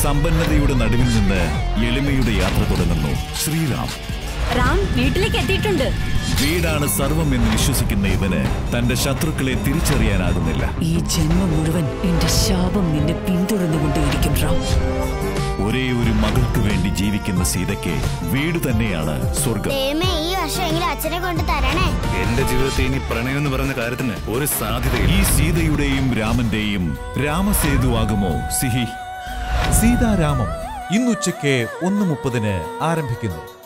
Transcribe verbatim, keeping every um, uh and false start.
സമ്പന്നതയുടെ നടുവിൽ നിന്ന് എളിമയുടെ യാത്ര തുടങ്ങുന്നു ശ്രീറാം. റാം വീട്ടിലേക്ക് എത്തിയിട്ടുണ്ട്. വീടാണ് സർവം എന്ന് വിശ്വസിക്കുന്ന ഇവന് തന്റെ ശത്രുക്കളെ തിരിച്ചറിയാനാകുന്നില്ല. ഈ ജന്മം മുഴുവൻ എന്റെ ശാപം നിന്നെ പിന്തുടർന്നുകൊണ്ടേയിരിക്കും റാം. ഒരേ ഒരു മകൾക്ക് വേണ്ടി ജീവിക്കുന്ന സീതയ്ക്ക് വീട് തന്നെയാണ് സ്വർഗം. ഈ വർഷമെങ്കിലും അച്ഛനെ കൊണ്ട് തരണേ. എന്റെ ജീവിതത്തിൽ ഇനി പ്രണയം എന്ന് പറയുന്ന കാര്യത്തിന് ഒരു സാധ്യതയില്ല. ഈ സീതയുടെയും രാമന്റെയും രാമസേതുവാകുമോ സിഹി? സീതാരാമം ഇന്നുച്ചയ്ക്ക് ഒന്ന് മുപ്പതിന് ആരംഭിക്കുന്നു.